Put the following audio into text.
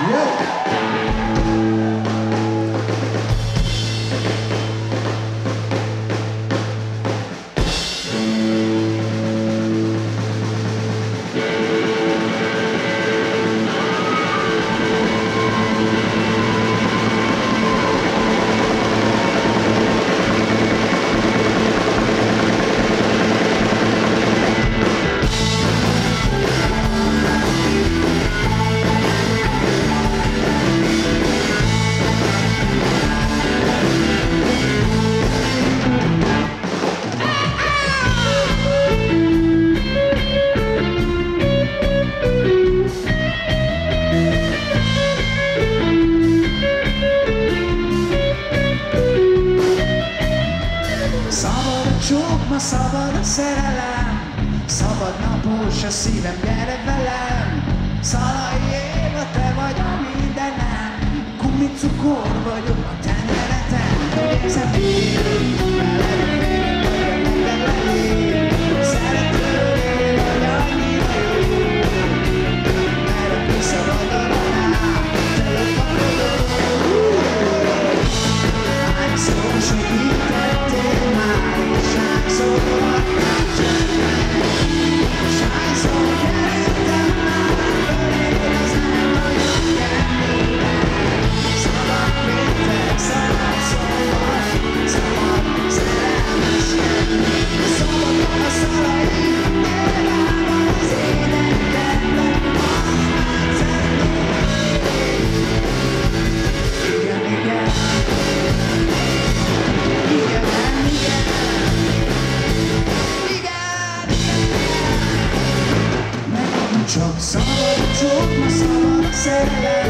Ma szabad a szerelem, szabad napos a szívem, gyere velem. Szalai Éva, te vagy a mindenem, gumicukor vagyok a tengereten. Úgy érzem én, veled végig vagyok minden lelém. Szeretőnél vagy annyira jó, merre kiszabadul a rám, telefonodon. Hányszor segítettél már, és hányszor adtál csendben, és hányszor kerültem már föléd az elmagyabb kendőben. Szabad péntek, szabad szombat, szabad szerelmeskedni, szabadon a szalai, nyilván az éneketlen, azt látszani. Igen, igen. Csak szabad a csók, ma szabad a szerelem.